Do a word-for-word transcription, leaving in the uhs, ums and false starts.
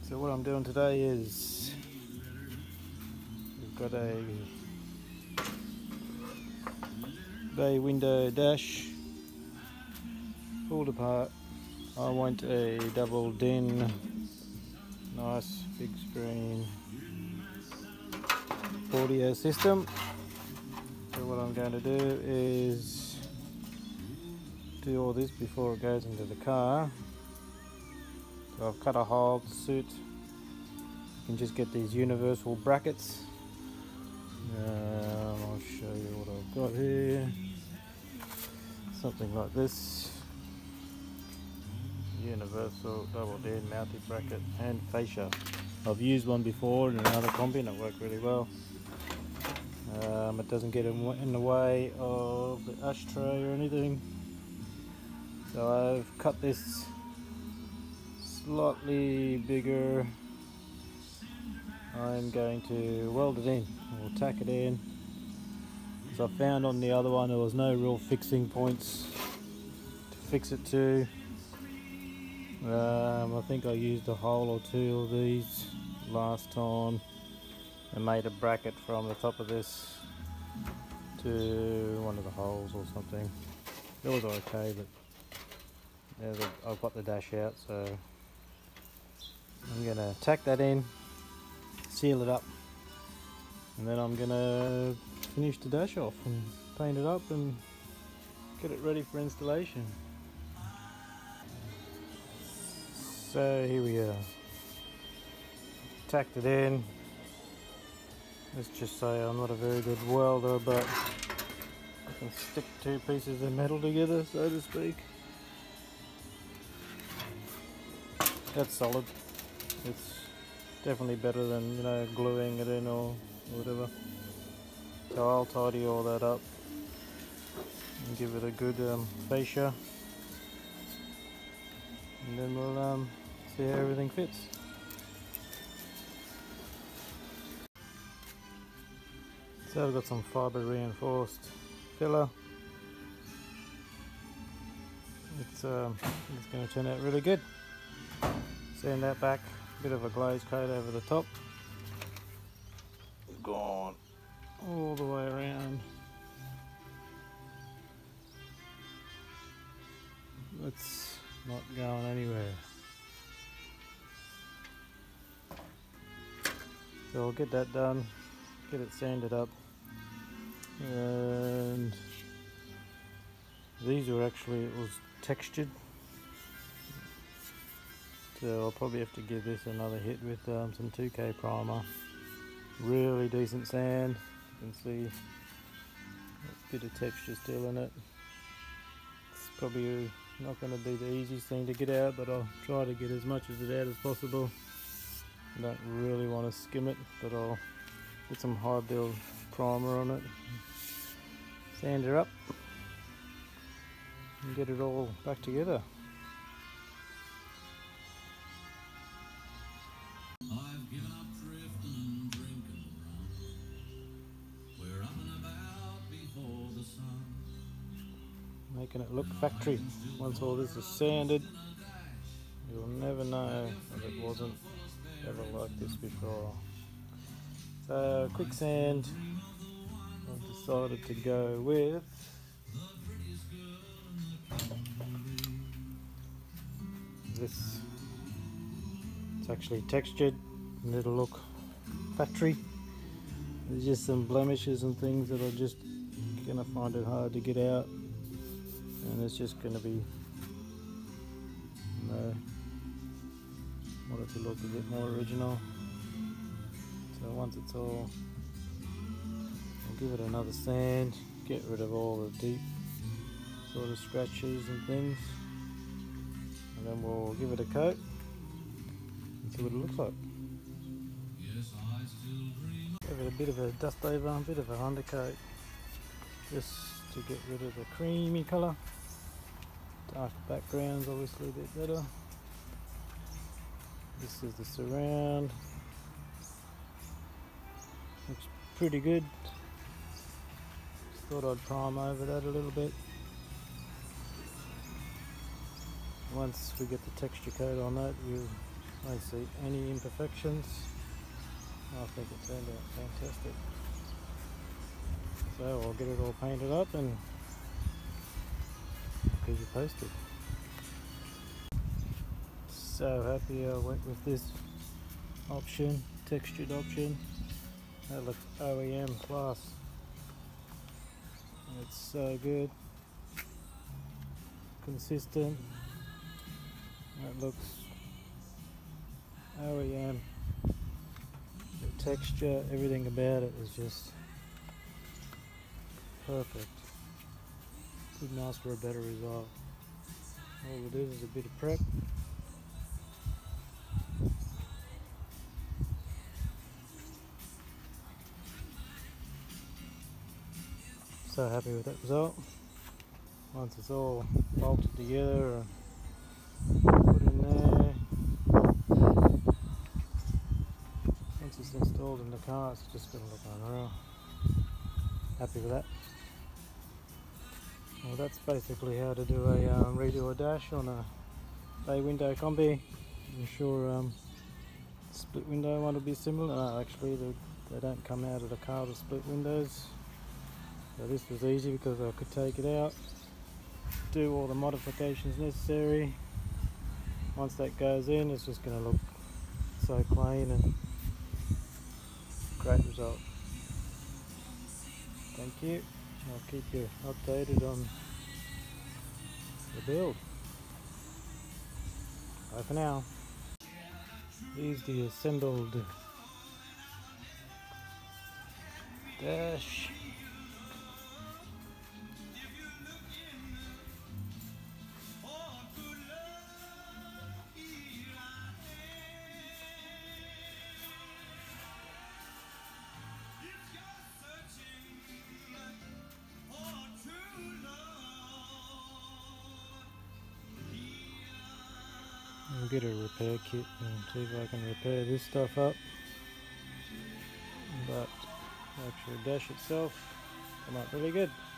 So what I'm doing today is we've got a bay window dash pulled apart. I want a double den, nice big screen audio system. So what I'm going to do is do all this before it goes into the car. So I've cut a hole to suit. You can just get these universal brackets. Um, I'll show you what I've got here. Something like this. Universal double den mounted bracket and fascia. I've used one before in another Kombi and it worked really well. Um, it doesn't get in the way of the ashtray or anything. So I've cut this slightly bigger. I'm going to weld it in, or tack it in, because I found on the other one there was no real fixing points to fix it to. Um, I think I used a hole or two of these last time and made a bracket from the top of this to one of the holes or something. It was okay, but yeah, the, I've got the dash out, so I'm going to tack that in, seal it up, and then I'm going to finish the dash off and paint it up and get it ready for installation. So here we are, tacked it in. Let's just say I'm not a very good welder, but I can stick two pieces of metal together, so to speak. That's solid. It's definitely better than, you know, gluing it in or whatever. So I'll tidy all that up and give it a good um, fascia, and then we'll um, see how everything fits. So I've got some fibre reinforced filler. It's, um, it's going to turn out really good. Sand that back, bit of a glaze coat over the top. Gone all the way around. It's not going anywhere. So I'll get that done, get it sanded up. And these were actually, it was textured, so I'll probably have to give this another hit with um, some two K primer. Really decent sand, you can see a bit of texture still in it. It's probably not going to be the easiest thing to get out, but I'll try to get as much of it out as possible. I don't really want to skim it, but I'll get some high build primer on it, sand her up, and get it all back together. I've given up drifting and drinking around where I'm and about before the sun. Making it look factory. Once all this is sanded, you'll never know if it wasn't ever like this before. So quicksand, I've decided to go with this. It's actually textured and it'll look factory. There's just some blemishes and things that are just gonna find it hard to get out, and it's just gonna be, you know, want it to look a bit more original. So once it's all, I'll give it another sand, get rid of all the deep sort of scratches and things, and then we'll give it a coat and see what it looks like. Give it a bit of a dust over, a bit of an undercoat, just to get rid of the creamy colour. Dark background's obviously a bit better. This is the surround. Looks pretty good. Just thought I'd prime over that a little bit. Once we get the texture coat on that, we'll I don't see any imperfections. I think it turned out fantastic. So I'll get it all painted up and I'll keep you posted. So happy I went with this option, textured option. That looks O E M class. It's so good, consistent. That looks O E M. The texture, everything about it is just perfect. Couldn't ask for a better result. All it is is a bit of prep. So happy with that result. Once it's all bolted together and put in there, once it's installed in the car, it's just going to look unreal. Happy with that. Well, that's basically how to do a um, redo a dash on a bay window Kombi. I'm sure um, split window one will be similar. No, actually they, they don't come out of the car with split windows. So this was easy because I could take it out, do all the modifications necessary. Once that goes in, it's just going to look so clean and great result. Thank you. I'll keep you updated on the build. Bye for now. Here's the assembled dash. I'll get a repair kit and see if I can repair this stuff up. But the actual dash itself came out really good.